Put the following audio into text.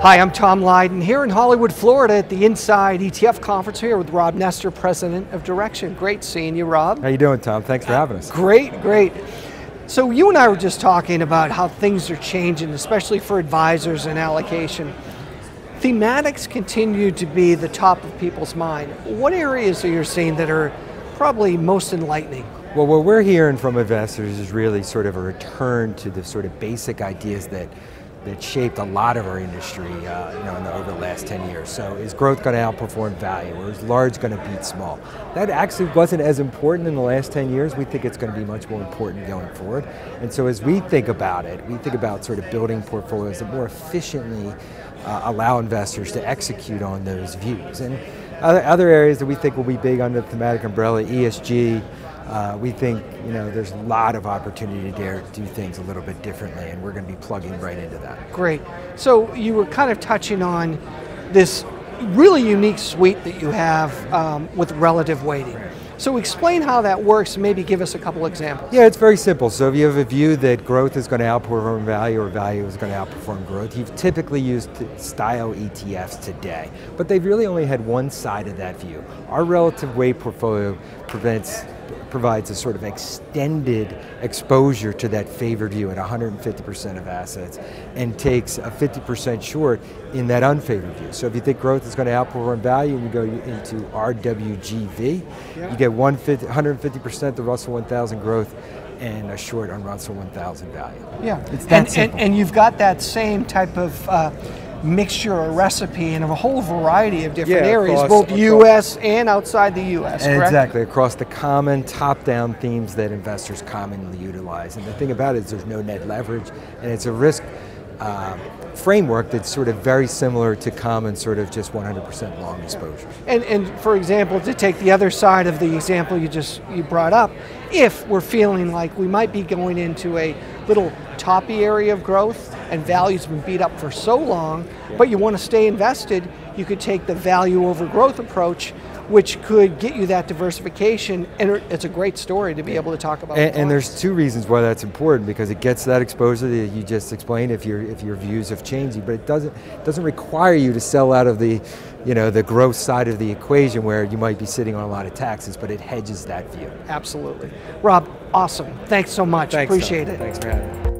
Hi, I'm Tom Lydon here in Hollywood, Florida at the Inside ETF conference here with Rob Nestor, president of Direxion. Great seeing you, Rob. How you doing, Tom? Thanks for having us. Great, great. So you and I were just talking about how things are changing, especially for advisors and allocation. Thematics continue to be the top of people's mind. What areas are you seeing that are probably most enlightening? Well, what we're hearing from investors is really sort of a return to the sort of basic ideas that shaped a lot of our industry over the last 10 years. So is growth going to outperform value, or is large going to beat small? That actually wasn't as important in the last 10 years. We think it's going to be much more important going forward. And so as we think about it, we think about sort of building portfolios that more efficiently allow investors to execute on those views. And other areas that we think will be big under the thematic umbrella, ESG, we think there's a lot of opportunity to do things a little bit differently, and we're going to be plugging right into that. Great. So you were kind of touching on this really unique suite that you have with relative weighting. So explain how that works and maybe give us a couple examples. Yeah, it's very simple. So if you have a view that growth is going to outperform value or value is going to outperform growth, you've typically used style ETFs today, but they've really only had one side of that view. Our relative weight portfolio provides a sort of extended exposure to that favored view at 150% of assets and takes a 50% short in that unfavored view. So if you think growth is going to outperform value and you go into RWGV, you get 150% the Russell 1000 growth and a short on Russell 1000 value. Yeah, it's that simple. And you've got that same type of mixture or recipe in a whole variety of different areas, both US and outside the US, correct? Exactly, across the common top-down themes that investors commonly utilize. And the thing about it is there's no net leverage, and it's a risk framework that's sort of very similar to common sort of just 100% long exposure. And for example, to take the other side of the example you brought up, if we're feeling like we might be going into a little toppy area of growth and value's been beat up for so long, but you want to stay invested, you could take the value over growth approach, which could get you that diversification, and it's a great story to be able to talk about. And there's two reasons why that's important, because it gets that exposure that you just explained if your views have changed, but it doesn't require you to sell out of the the growth side of the equation where you might be sitting on a lot of taxes, but it hedges that view. Absolutely. Rob, awesome. Thanks so much. Thanks, appreciate Tom. it. Thanks for having me.